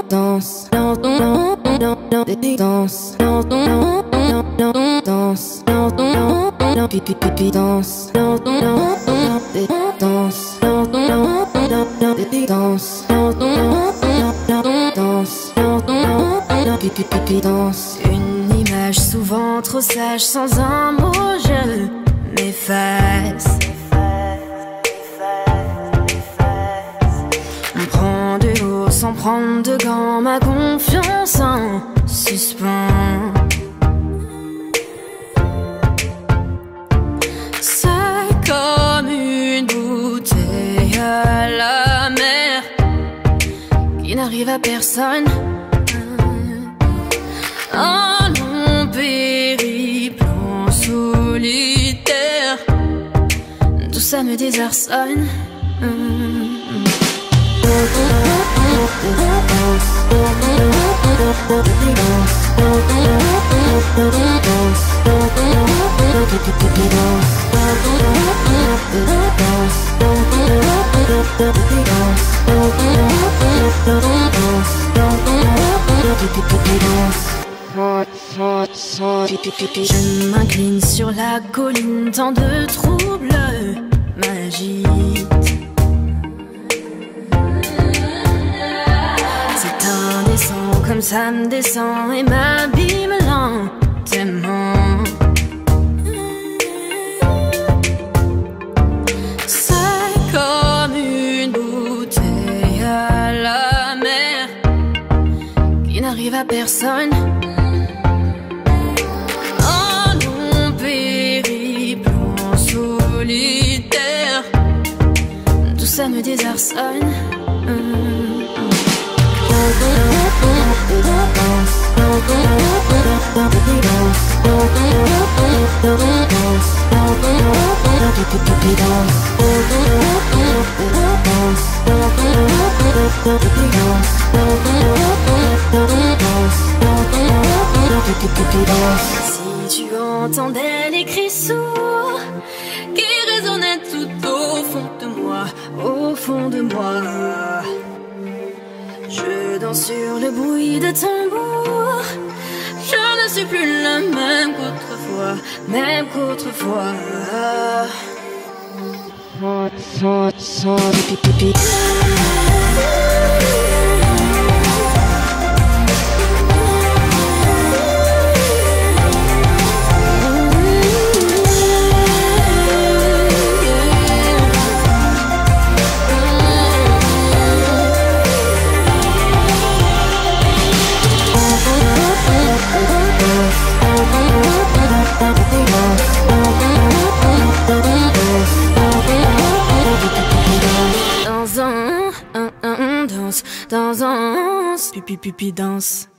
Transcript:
danse, danse, danse, pipi danse, danse, pipi danse. Une image souvent trop sage, sans un mot je m'efface. On prend de haut sans prendre de gants, ma confiance en suspens. C'est comme une bouteille à la mer qui n'arrive à personne. Un long périple en solitaire, tout ça me désarçonne. Je m'incline sur la colline, tant de troubles m'agitent. C'est indécent comme ça me descend et m'abîme lentement. C'est comme une bouteille à la mer qui n'arrive à personne. Un long périple en solitaire, tout ça me désarçonne. Si tu entendais les cris sourds qui résonnaient tout au fond de moi, au fond de moi, je danse sur le bruit de tambour. Je ne suis plus la même qu'autrefois, même qu'autrefois. Dans un danse, pipi danse.